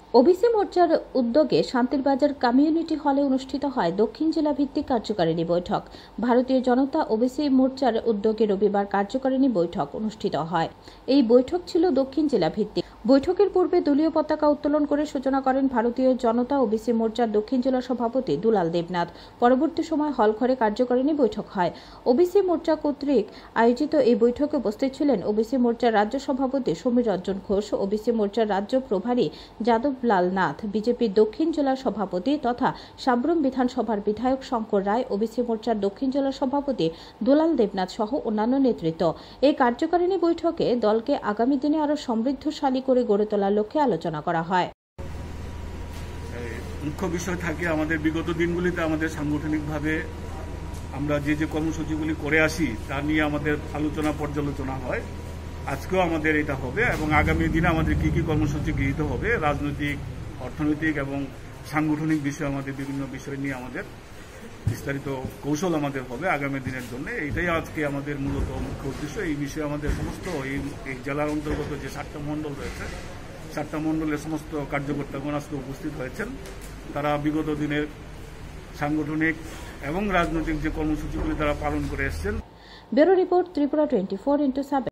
OBC মোর্চার উদ্যোগে শান্তির বাজার কমিউনিটি হলে অনুষ্ঠিত হয় দক্ষিণ জেলা ভিত্তিক কার্যকারিণী বৈঠক। ভারতীয় জনতা ওবিসি মোর্চার উদ্যোগে রবিবার কার্যকারিণী বৈঠক অনুষ্ঠিত হয়। এই বৈঠক ছিল দক্ষিণ জেলা ভিত্তিক। বৈঠকের পূর্বে দলীয় পতাকা উত্তোলন করে সূচনা করেন ভারতীয় জনতা ওবিসি মোর্চার দক্ষিণ জেলা সভাপতি দুলাল দেবনাথ। পরবর্তী সময় হলঘরে কার্যকারিণী বৈঠক হয়। ওবিসি মোর্চা কর্তৃক আয়োজিত এই বৈঠকে উপস্থিত ছিলেন ওবিসি মোর্চার রাজ্য সভাপতি সমীর রঞ্জন ঘোষ, ওবিসি মোর্চার রাজ্য প্রভারী যাদব লাল নাথ, বিজেপির দক্ষিণ জেলার সভাপতি তথা সাব্রুম বিধানসভার বিধায়ক শঙ্কর রায়, ওবিসি মোর্চার দক্ষিণ জেলার সভাপতি দুলাল দেবনাথ সহ অন্যান্য নেতৃত্ব। এই কার্যকারিণী বৈঠকে দলকে আগামী দিনে আরো সমৃদ্ধশালী করে গড়ে তোলার লক্ষ্যে আলোচনা করা হয়। মুখ্য বিষয় থাকে আমাদের বিগত দিনগুলিতে আমাদের সাংগঠনিকভাবে আমরা যে কর্মসূচিগুলি করে আসি তা নিয়ে আমাদের আলোচনা পর্যালোচনা হয়। আজকেও আমাদের এটা হবে এবং আগামী দিনে আমাদের কি কি কর্মসূচি গৃহীত হবে, রাজনৈতিক, অর্থনৈতিক এবং সাংগঠনিক বিষয়, আমাদের বিভিন্ন বিষয় নিয়ে আমাদের বিস্তারিত কৌশল আমাদের হবে আগামী দিনের জন্য। এইটাই আজকে আমাদের মূলত মুখ্য উদ্দেশ্য। এই বিষয়ে আমাদের সমস্ত এই জেলার অন্তর্গত যে 7টা মণ্ডল রয়েছে, 7টা মণ্ডলের সমস্ত কার্যকর্তাগণ আজকে উপস্থিত হয়েছেন। তারা বিগত দিনের সাংগঠনিক এবং রাজনৈতিক যে কর্মসূচিগুলি তারা পালন করে এসছেন। Bureau report, Tripura 24x7।